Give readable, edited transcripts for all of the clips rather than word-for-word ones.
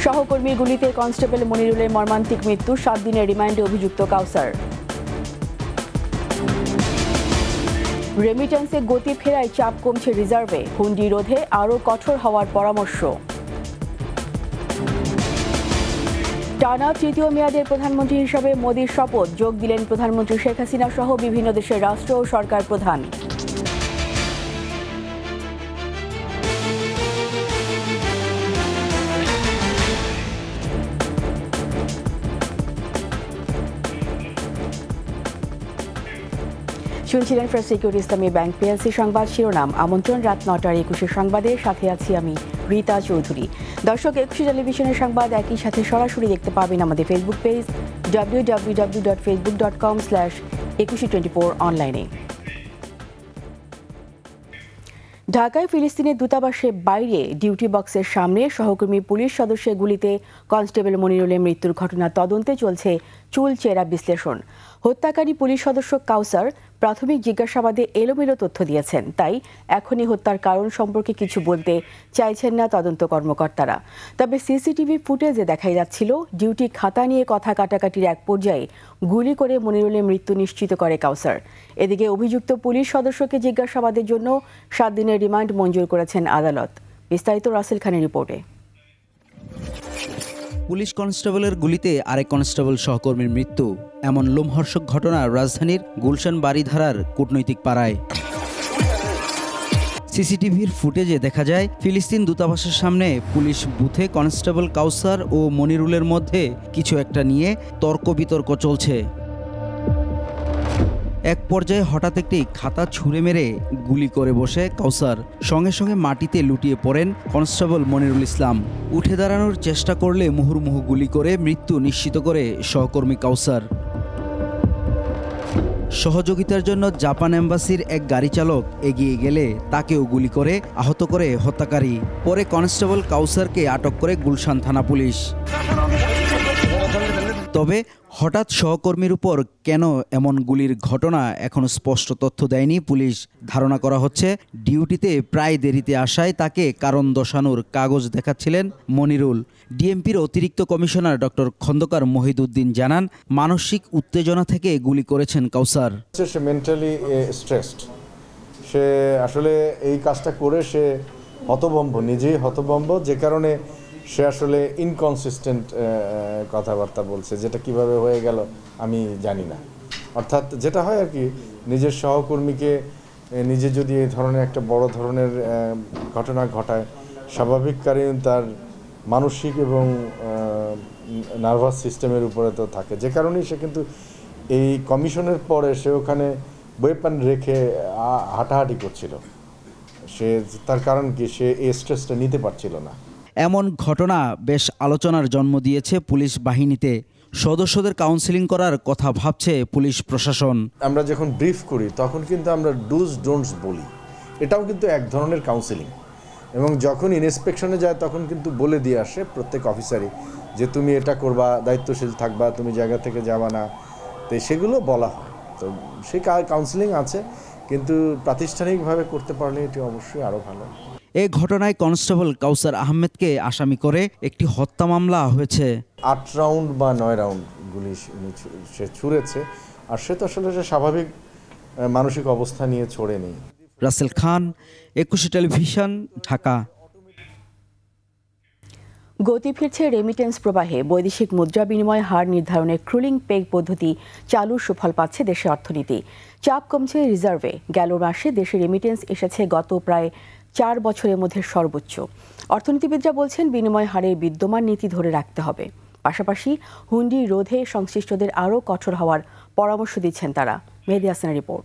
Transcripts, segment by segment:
সহকর্মীর গুলিতে কনস্টেবল মনিরুলের মর্মান্তিক মৃত্যু, 7 দিনের রিমান্ডে অভিযুক্ত কাউসার। রেমিটেন্সে গতি ফেরায় চাপ কমছে রিজার্ভে, হুন্ডি রোধে আরও কঠোর হওয়ার পরামর্শ। টানা তৃতীয় মেয়াদের প্রধানমন্ত্রী হিসেবে মোদির শপথ, যোগ দিলেন প্রধানমন্ত্রী শেখ হাসিনা সহ বিভিন্ন দেশের রাষ্ট্র ও সরকার প্রধান। শুনছিলেন first security Islami bank PLC সংবাদ শিরোনাম। আমন্ত্রণ রাত 9টার 21 সংবাদের, সাথে আছি আমি রীতা চৌধুরী। দর্শক, 21 টেলিভিশনের সংবাদ একই সাথে সরাসরি দেখতে পাবেন আমাদের ফেসবুক পেজ www.facebook.com/2124 অনলাইনে। ঢাকায় ফিলিস্তিনের দূতাবাসের বাইরে ডিউটি বক্সের সামনে সহকর্মী পুলিশ সদস্যের গুলিতে কনস্টেবল মনিরুলের মৃত্যুর ঘটনা তদন্তে চলছে চুলচেরা বিশ্লেষণ। হত্যাকারী পুলিশ সদস্য কাউসার প্রাথমিক জিজ্ঞাসাবাদে এলোমেলো তথ্য দিয়েছেন, তাই এখনই হত্যার কারণ সম্পর্কে কিছু বলতে চাইছেন না তদন্ত কর্মকর্তারা। তবে সিসিটিভি ফুটেজে দেখা যাচ্ছিল ডিউটি খাতা নিয়ে কথা কাটাকাটির এক পর্যায়ে গুলি করে মনিরুলের মৃত্যু নিশ্চিত করে কাউসার। এদিকে অভিযুক্ত পুলিশ সদস্যকে জিজ্ঞাসাবাদের জন্য 7 দিনের রিমান্ড মঞ্জুর করেছেন আদালত। বিস্তারিত রাসেল খানের রিপোর্টে। পুলিশ কনস্টেবলের গুলিতে আরেক কনস্টেবল সহকর্মীর মৃত্যু, এমন লোমহর্ষক ঘটনা রাজধানীর গুলশান বাড়িধারার কূটনৈতিক পাড়ায়। সিসিটিভির ফুটেজে দেখা যায় ফিলিস্তিন দূতাবাসের সামনে পুলিশ বুথে কনস্টেবল কাউসার ও মনিরুলের মধ্যে কিছু একটা নিয়ে তর্ক বিতর্ক চলছে। এক পর্যায়ে হঠাৎ একটি খাতা ছুঁড়ে মেরে গুলি করে বসে কাউসার। সঙ্গে সঙ্গে মাটিতে লুটিয়ে পড়েন কনস্টেবল মনিরুল ইসলাম। উঠে দাঁড়ানোর চেষ্টা করলে মুহুর্মুহু গুলি করে মৃত্যু নিশ্চিত করে সহকর্মী কাউসার। সহযোগিতার জন্য জাপান এম্বাসির এক গাড়ি চালক এগিয়ে গেলে তাকেও গুলি করে আহত করে হত্যাকারী। পরে কনস্টেবল কাউসারকে আটক করে গুলশান থানা পুলিশ। তবে হঠাৎ সহকর্মীর উপর কেন এমন গুলির ঘটনা এখনো স্পষ্ট তথ্য দেয়নি পুলিশ। ধারণা করা হচ্ছে ডিউটিতে প্রায় দেরিতে আসায় তাকে কারণ দর্শানোর কাগজ দেখাচ্ছিলেন মনিরুল। ডিএমপির অতিরিক্ত কমিশনার ডক্টর খন্দকার মহিদুদ্দিন জানান, মানসিক উত্তেজনা থেকে গুলি করেছেন কাউসার। সে মেন্টালি স্ট্রেসড, সে আসলে এই কাজটা করে সে হতভম্ব, নিজেই হতভম্ব, যে কারণে সে আসলে ইনকনসিস্টেন্ট কথাবার্তা বলছে, যেটা কিভাবে হয়ে গেল আমি জানি না। অর্থাৎ যেটা হয় আর কি, নিজের সহকর্মীকে নিজে যদি এই ধরনের একটা বড় ধরনের ঘটনা ঘটায়, স্বাভাবিক কারণ তার মানসিক এবং নার্ভাস সিস্টেমের উপরে তো থাকে, যে কারণেই সে কিন্তু এই কমিশনের পরে সে ওখানে ওয়েপন রেখে হাঁটাহাঁটি করছিল। সে তার কারণ কি, সে এই স্ট্রেসটা নিতে পারছিল না। এমন ঘটনা বেশ আলোচনার জন্ম দিয়েছে পুলিশ বাহিনীতে। সদস্যদের কাউন্সেলিং করার কথা ভাবছে পুলিশ প্রশাসন। আমরা যখন ব্রিফ করি তখন কিন্তু আমরা ডুজ ডোন্টস বলি, এটাও কিন্তু এক ধরনের কাউন্সেলিং। এবং যখন ইন্সপেকশনে যায় তখন কিন্তু বলে দিয়ে আসে প্রত্যেক অফিসারই যে তুমি এটা করবা, দায়িত্বশীল থাকবা, তুমি জায়গা থেকে যাবা না। তো সেগুলো বলা হয়, তো সেই কাউন্সেলিং আছে, কিন্তু প্রাতিষ্ঠানিকভাবে করতে পারলে এটি অবশ্যই আরও ভালো। এ ঘটনায় কনস্টেবল কাউসার আহমেদকে আসামি করে একটি হত্যা মামলা হয়েছে। 8 রাউন্ড বা 9 রাউন্ড গুলি সে ছুঁড়েছে, আর সে তো আসলে স্বাভাবিক মানসিক অবস্থা নিয়ে ছোড়েনি। রাসেল খান, 21 টেলিভিশন, ঢাকা। গতি ফিরছে রেমিটেন্স প্রবাহে। বৈদেশিক মুদ্রা বিনিময় হার নির্ধারণের ক্রুলিং পেগ পদ্ধতি চালুর সুফল পাচ্ছে দেশের অর্থনীতি। চাপ কমছে রিজার্ভে। গেল মাসে দেশে রেমিটেন্স এসেছে গত প্রায় 4 বছরের মধ্যে সর্বোচ্চ। অর্থনীতিবিদরা বলছেন বিনিময় হারের বিদ্যমান নীতি ধরে রাখতে হবে। পাশাপাশি হুন্ডি রোধে সংশ্লিষ্টদের আরও কঠোর হওয়ার পরামর্শ দিচ্ছেন তারা। মেহেদী হাসানের রিপোর্ট।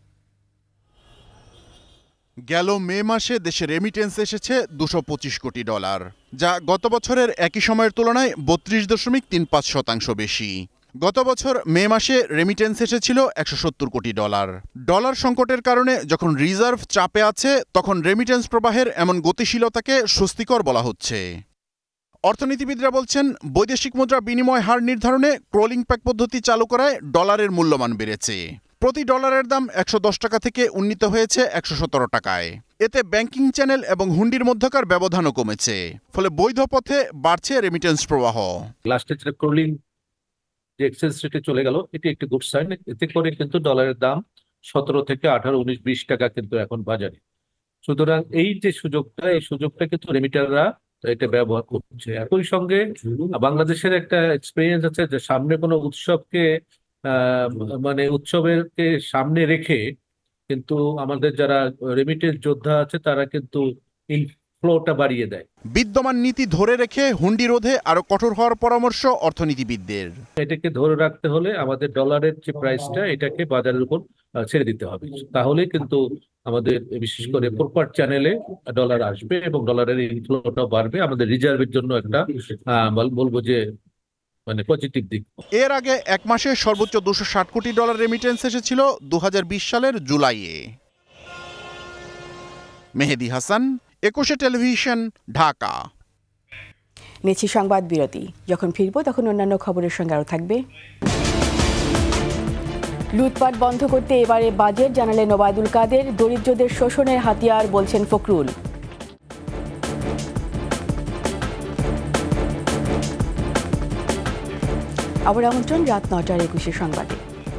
গেল মে মাসে দেশে রেমিটেন্স এসেছে $225 কোটি, যা গত বছরের একই সময়ের তুলনায় 32.35% বেশি। গত বছর মে মাসে রেমিটেন্স এসেছিল $170 কোটি। ডলার সংকটের কারণে যখন রিজার্ভ চাপে আছে, তখন রেমিটেন্স প্রবাহের এমন গতিশীলতাকে স্বস্তিকর বলা হচ্ছে। অর্থনীতিবিদরা বলছেন, বৈদেশিক মুদ্রা বিনিময় হার নির্ধারণে ক্রলিং প্যাগ পদ্ধতি চালু করায় ডলারের মূল্যমান বেড়েছে। প্রতি ডলারের দাম ১১০ টাকা থেকে উন্নীত হয়েছে ১১৭ টাকায়। এতে ব্যাংকিং চ্যানেল এবং হুন্ডির মধ্যকার ব্যবধানও কমেছে, ফলে বৈধ পথে বাড়ছে রেমিটেন্স প্রবাহ। লাস্টে যেটা ক্রলিং যে এক্সচেঞ্জ রেটে চলে গেল, এটি একটি গুড সাইন। এতে করে কিন্তু ডলারের দাম ১৭ থেকে ১৮, ১৯, ২০ টাকা কিন্তু এখন বাজারে। সুতরাং এই যে সুযোগটা, এই সুযোগটা কিন্তু রেমিটাররা এটা ব্যবহার করছে। একই সঙ্গে বাংলাদেশের একটা এক্সপেরিয়েন্স আছে যে সামনে কোনো উৎসবকে মানে উৎসবেরকে সামনে রেখে কিন্তু আমাদের যারা রেমিটেন্স যোদ্ধা আছে তারা কিন্তু এই ফ্লোটা বাড়িয়ে দেয়। বিদ্যমান নীতি ধরে রেখে হুন্ডি রোধে আরো কঠোর হওয়ার পরামর্শ অর্থনীতিবিদদের। এটাকে ধরে রাখতে হলে আমাদের ডলারের যে প্রাইসটা এটাকে বাজারের উপর ছেড়ে দিতে হবে, তাহলে কিন্তু আমাদের বিশেষ করে প্রপার চ্যানেলে ডলার আসবে এবং ডলারের ইনফ্লোটা বাড়বে। আমাদের রিজার্ভের জন্য একটা বলবো যে মানে পজিটিভ দিক। এর আগে এক মাসে সর্বোচ্চ ২৬০ কোটি ডলার রেমিটেন্স এসেছিল ২০২০ সালের জুলাইয়ে। মেহেদী হাসান, একুশে টেলিভিশন, ঢাকা। নিচ্ছি সংবাদ বিরতি। যখন ফিরবো তখন অন্যান্য খবরের সঙ্গে আরও থাকবে। লুটপাট বন্ধ করতে এবারে বাজেট, জানালেন ওবায়দুল কাদের। দরিদ্রদের শোষণের হাতিয়ার বলছেন ফখরুল। আবার আমন্ত্রণ রাত ৯টার ২১ সংবাদে।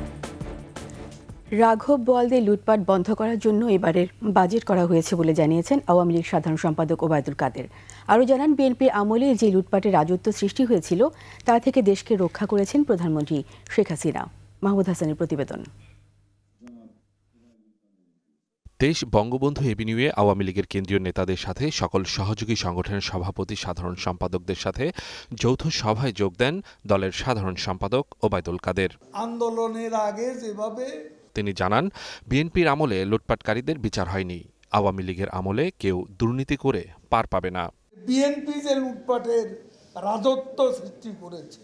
রাঘব বোয়ালদের লুটপাট বন্ধ করার জন্য এবারের বাজেট করা হয়েছে বলে জানিয়েছেন আওয়ামী লীগ সাধারণ সম্পাদক ওবায়দুল কাদের। আরও জানান, বিএনপির আমলে যে লুটপাটের রাজত্ব সৃষ্টি হয়েছিল তা থেকে দেশকে রক্ষা করেছেন প্রধানমন্ত্রী শেখ হাসিনা। মাহমুদ হাসানের প্রতিবেদন। দেশ বঙ্গবন্ধু এভিনিউয়ে আওয়ামী লীগের কেন্দ্রীয় নেতাদের সাথে সকল সহযোগী সংগঠনের সভাপতি, সাধারণ সম্পাদকদের সাথে যৌথ সভায় যোগ দেন দলের সাধারণ সম্পাদক ওবায়দুল কাদের। আন্দোলনের আগে যেভাবে তিনি জানান, বিএনপির আমলে লুটপাটকারীদের বিচার হয়নি, আওয়ামী লীগের আমলে কেউ দুর্নীতি করে পার পাবে না। বিএনপি যে লুটপাটের রাজত্ব সৃষ্টি করেছে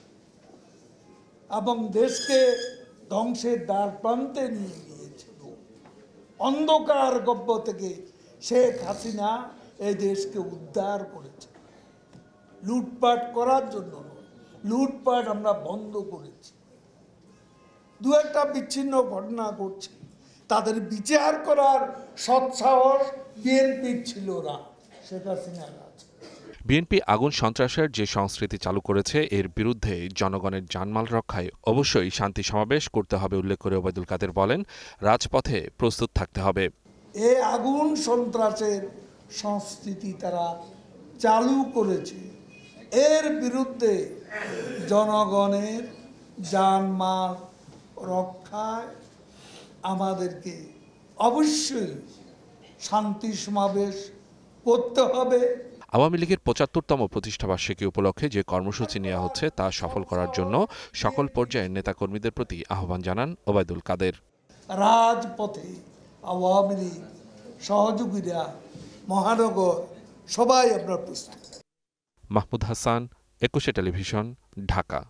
এবং দেশকে ধ্বংসের দ্বার প্রান্তে নিয়ে গিয়েছিল, অন্ধকার গব্য থেকে শেখ হাসিনা এই দেশকে উদ্ধার করেছে। লুটপাট করার জন্য নয়, লুটপাট আমরা বন্ধ করেছি। দু একটা বিচ্ছিন্ন ঘটনা ঘটছে, তাদের বিচার করার সৎসাহস বিএনপির ছিল না, শেখ হাসিনার আছে। বিএনপি আগুন সন্ত্রাসের যে সংস্কৃতি চালু করেছে এর বিরুদ্ধে জনগণের জানমাল রক্ষায় অবশ্যই শান্তি সমাবেশ করতে হবে উল্লেখ করে ওবায়দুল কাদের বলেন, রাজপথে প্রস্তুত থাকতে হবে। এই আগুন সন্ত্রাসের সংস্কৃতি তারা চালু করেছে, এর বিরুদ্ধে জনগণের জানমাল রক্ষায় আমাদেরকে অবশ্যই শান্তি সমাবেশ করতে হবে। আওয়ামী লীগের ৭৫তম প্রতিষ্ঠাবার্ষিকী উপলক্ষে যে কর্মসূচি নেওয়া হচ্ছে তা সফল করার জন্য সকল পর্যায়ের নেতাকর্মীদের প্রতি আহ্বান জানান ওবায়দুল কাদের। রাজপথে আওয়ামী লীগ সহযোগীরা, মহানগর সবাই আমরা প্রস্তুত। মাহমুদ হাসান, একুশে টেলিভিশন, ঢাকা।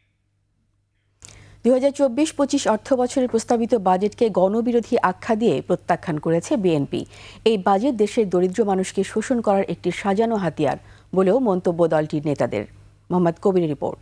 ২০২৪-২৫ অর্থ বছরের প্রস্তাবিত বাজেটকে গণবিরোধী আখ্যা দিয়ে প্রত্যাখ্যান করেছে বিএনপি। এই বাজেট দেশের দরিদ্র মানুষকে শোষণ করার একটি সাজানো হাতিয়ার বলেও মন্তব্য দলটির নেতাদের। মোহাম্মদ কবিরের রিপোর্ট।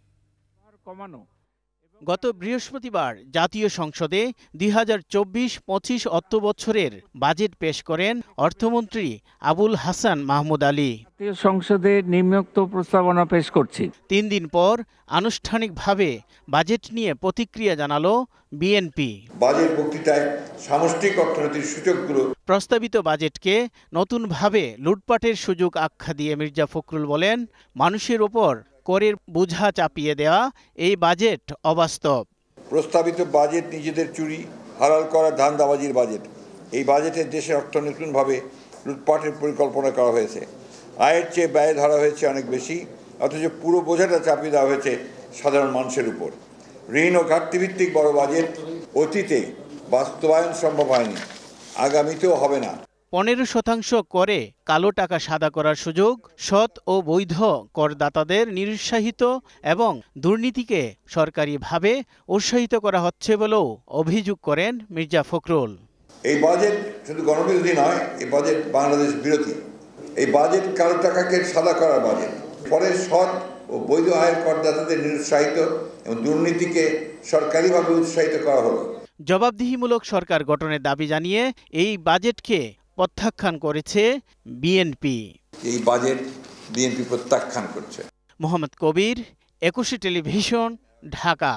গত বৃহস্পতিবার জাতীয় সংসদে ২০২৪-২৫ অর্থ বছরের বাজেট পেশ করেন অর্থমন্ত্রী আবুল হাসান মাহমুদ আলী। জাতীয় সংসদে নিম্নোক্ত প্রস্তাবনা পেশ করছি। ৩ দিন পর আনুষ্ঠানিকভাবে বাজেট নিয়ে প্রতিক্রিয়া জানালো বিএনপি। বাজেট বক্তৃতায় সামষ্টিক অর্থনীতির সূচকগুলো প্রস্তাবিত বাজেটকে নতুনভাবে লুটপাটের সুযোগ আখ্যা দিয়ে মির্জা ফখরুল বলেন, মানুষের ওপর করের বোঝা চাপিয়ে দেওয়া এই বাজেট অবাস্তব। প্রস্তাবিত বাজেট নিজেদের চুরি হালাল করার ধান্দাবাজির বাজেট। এই বাজেটে দেশের অর্থনৈতিকভাবে লুটপাটের পরিকল্পনা করা হয়েছে। আয়ের চেয়ে ব্যয় ধরা হয়েছে অনেক বেশি, অথচ পুরো বোঝাটা চাপিয়ে দেওয়া হয়েছে সাধারণ মানুষের উপর। ঋণ ও ঘাটতিভিত্তিক বড় বাজেট অতীতে বাস্তবায়ন সম্ভব হয়নি, আগামীতেও হবে না। 15% করে কালো টাকা সাদা করার সুযোগ, সৎ ও বৈধ করদাতাদের নিরুৎসাহিত এবং দুর্নীতিকে সরকারিভাবে উৎসাহিত করা হচ্ছে বলেও অভিযোগ করেন মির্জা ফখরুল। এই বাজেট শুধু গণবিরোধী নয়, এই বাজেট বাংলাদেশ বিরোধী। এই বাজেট কালো টাকাকে সাদা করার বাজেট। পরে সৎ ও বৈধ আয়ের করদাতাদের নিরুৎসাহিত এবং দুর্নীতিকে সরকারিভাবে উৎসাহিত করা হলো। জবাবদিহিমূলক সরকার গঠনের দাবি জানিয়ে এই বাজেটকে প্রত্যাখ্যান করেছে বিএনপি। এই বাজেট বিএনপি প্রত্যাখ্যান করছে। মোহাম্মদ কবির, 21 টেলিভিশন, ঢাকা।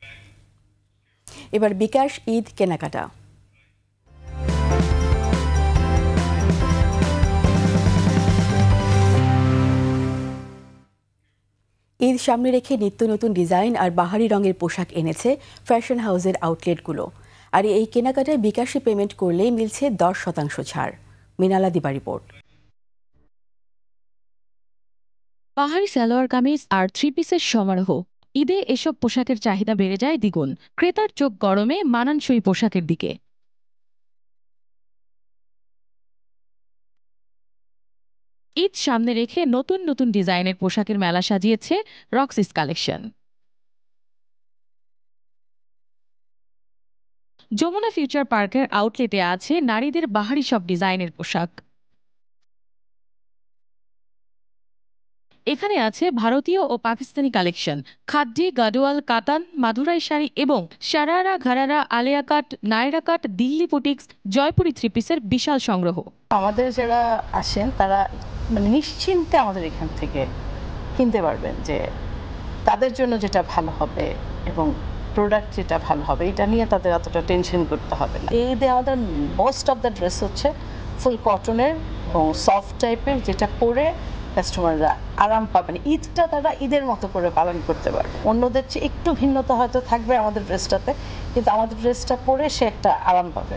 এবার বিকাশ ঈদ কেনাকাটা। ঈদ সামনে রেখে নিত্য নতুন ডিজাইন আর বাহারি রঙের পোশাক এনেছে ফ্যাশন হাউসের আউটলেটগুলো। আর এই কেনাকাটায় বিকাশে পেমেন্ট করলেই মিলছে 10% ছাড়। মিনালা দিবা রিপোর্ট। পাহাড়ি সালোয়ার কামিজ আর 3 পিসের সমারোহ। ঈদে এসব পোশাকের চাহিদা বেড়ে যায় দ্বিগুণ। ক্রেতার চোখ গরমে মানানসই পোশাকের দিকে। ঈদ সামনে রেখে নতুন নতুন ডিজাইনের পোশাকের মেলা সাজিয়েছে রক্সিস কালেকশন। যমুনা ফিউচার পার্কের আউটলেটে আছে নারীদের বাহারি সব ডিজাইনের পোশাক। এখানে আছে ভারতীয় ও পাকিস্তানি কালেকশন, খাদ্যি, গাডোয়াল, কাতান, মাদুরাই শাড়ি এবং sharara, gharara, Alia cut, Naira cut, Delhi boutiques, Jaipuri 3 পিসের বিশাল সংগ্রহ। আমাদের যারা আসেন তারা নিশ্চিন্তে আমাদের এখান থেকে কিনতে পারবেন, যে তাদের জন্য যেটা ভালো হবে এবং প্রোডাক্ট যেটা ভালো হবে এটা নিয়ে তাদের অতটা টেনশন করতে হবে না। এই যে আমাদের মোস্ট অফ দ্য ড্রেস হচ্ছে ফুল কটনের এবং সফট টাইপের, যেটা পরে কাস্টমাররা আরাম পাবেন। ঈদটা তারা ঈদের মতো করে পালন করতে পারবে। অন্যদের চেয়ে একটু ভিন্নতা হয়তো থাকবে আমাদের ড্রেসটাতে, কিন্তু আমাদের ড্রেসটা পরে সে একটা আরাম পাবে।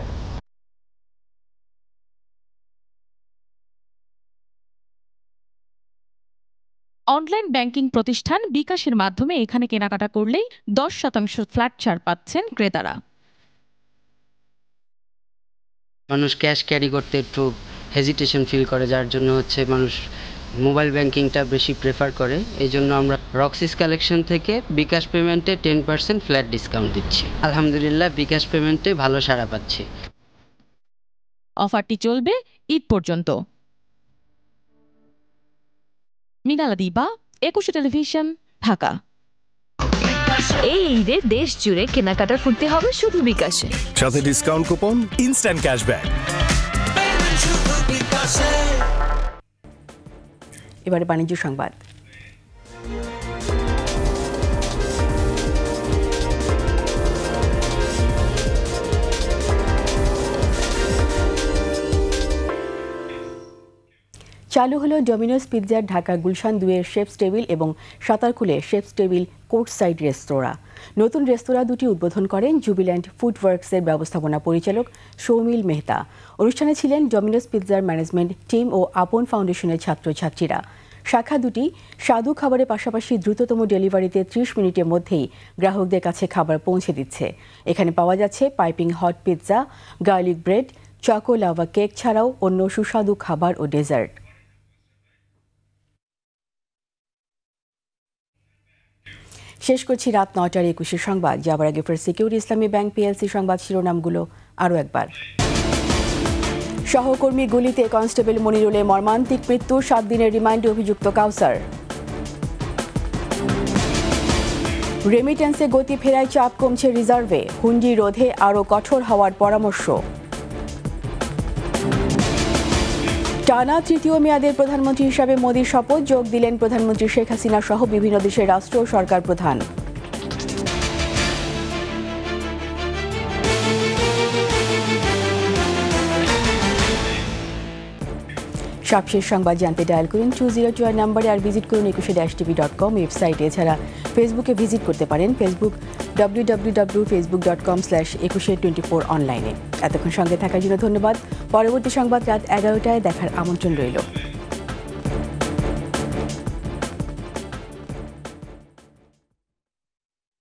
অনলাইন ব্যাংকিং প্রতিষ্ঠান বিকাশের মাধ্যমে এখানে কেনাকাটা করলেই 10% ফ্ল্যাট ছাড় পাচ্ছেন ক্রেতারা। মানুষ ক্যাশ ক্যারি করতে একটু হেজিটেশন ফিল করে, যার জন্য হচ্ছে মানুষ মোবাইল ব্যাংকিংটা বেশি প্রেফার করে। এই জন্য আমরা রক্সিস কালেকশন থেকে বিকাশ পেমেন্টে 10% ফ্ল্যাট ডিসকাউন্ট দিচ্ছি। আলহামদুলিল্লাহ বিকাশ পেমেন্টে ভালো সাড়া পাচ্ছি। অফারটি চলবে ঈদ পর্যন্ত। মিনালা দিবা, 21 টেলিভিশন, ঢাকা। এই ঈদে দেশ জুড়ে কেনাকাটা করতে হবে শুধু বিকাশে, সাথে ডিসকাউন্ট কুপন, ইনস্ট্যান্ট ক্যাশব্যাক। এবারে বাণিজ্য সংবাদ। চালু হলো ডমিনোস পিৎজার ঢাকা গুলশান 2-এর শেফস টেবিল এবং সাতারকুলে শেফস টেবিল কোর্ট সাইড রেস্তোরাঁ। নতুন রেস্তোরাঁ দুটি উদ্বোধন করেন জুবিল্যান্ট ফুডওয়ার্কসের ব্যবস্থাপনা পরিচালক সৌমিল মেহতা। অনুষ্ঠানে ছিলেন ডমিনোস পিৎজার ম্যানেজমেন্ট টিম ও আপন ফাউন্ডেশনের ছাত্রছাত্রীরা। শাখা দুটি স্বাদু খাবারের পাশাপাশি দ্রুততম ডেলিভারিতে 30 মিনিটের মধ্যেই গ্রাহকদের কাছে খাবার পৌঁছে দিচ্ছে। এখানে পাওয়া যাচ্ছে piping hot pizza, garlic bread, choco lava cake ছাড়াও অন্য সুস্বাদু খাবার ও ডেজার্ট। শেষ করছি রাত 9টার 21 সংবাদ। যাবার আগে first security Islami bank PLC সংবাদ শিরোনামগুলো আরও একবার। সহকর্মী গুলিতে কনস্টেবল মনিরুলের মর্মান্তিক মৃত্যু, 7 দিনের রিমান্ডে অভিযুক্ত কাউসার। রেমিটেন্সে গতি ফেরায় চাপ কমছে রিজার্ভে, হুন্ডি রোধে আরও কঠোর হওয়ার পরামর্শ। টানা তৃতীয় মেয়াদের প্রধানমন্ত্রী হিসাবে মোদির শপথ, যোগ দিলেন প্রধানমন্ত্রী শেখ হাসিনা সহ বিভিন্ন দেশের রাষ্ট্র ও সরকার প্রধান। সবশেষ সংবাদ জানতে ডায়াল করুন 202 নম্বরে, আর ভিজিট করুন 21-tv.com ওয়েবসাইটে। এছাড়া ফেসবুকে ভিজিট করতে পারেন www.facebook.com/2124 অনলাইনে। এতক্ষণ সঙ্গে থাকার জন্য ধন্যবাদ। পরবর্তী সংবাদ রাত 11টায় দেখার আমন্ত্রণ রইল।